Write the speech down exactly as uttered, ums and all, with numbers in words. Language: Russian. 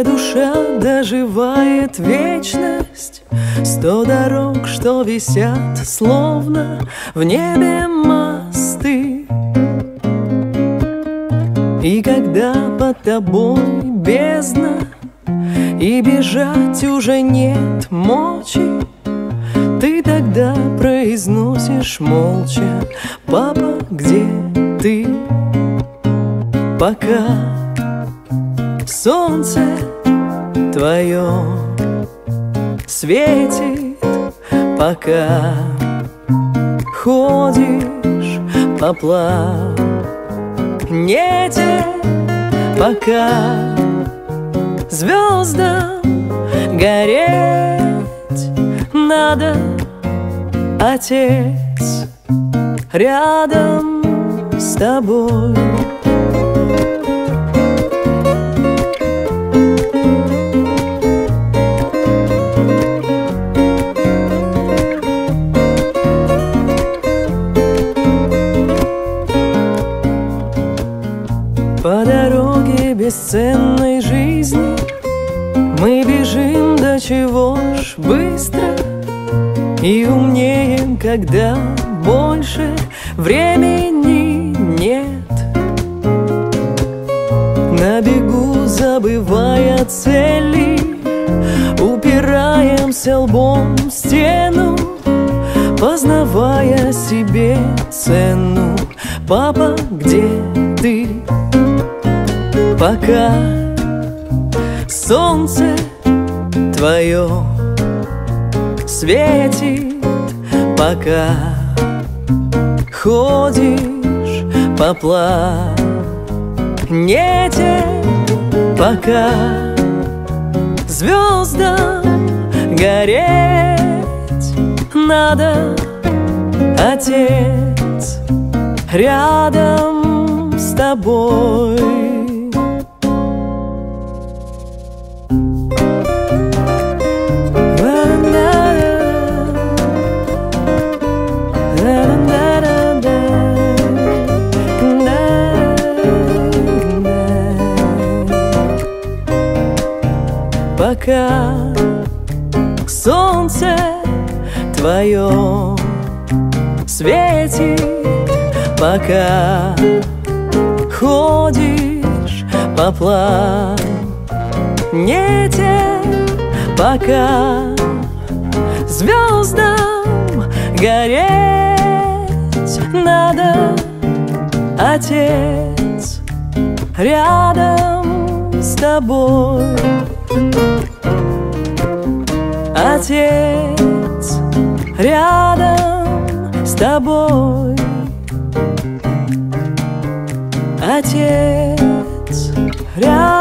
где душа доживает вечность. Сто дорог, что висят, словно в небе мосты. И когда под тобой бездна, и бежать уже нет мочи, ты тогда произносишь молча: папа, где ты? Пока солнце твое светит, пока ходишь по планете, пока звездам гореть надо, Отец рядом с тобой. По дороге бесценной жизни мы бежим до чего ж быстро и умнеем, когда больше времени нет. На бегу, забывая цели, упираемся лбом в стену, познавая себе цену. Папа, где ты? Пока солнце твое светит, пока ходишь по планете, пока звездам гореть надо, Отец рядом с тобой. Пока солнце твое светит, пока ходишь по планете, пока звездам гореть надо, Отец рядом с тобой. Отец рядом с тобой. Отец рядом.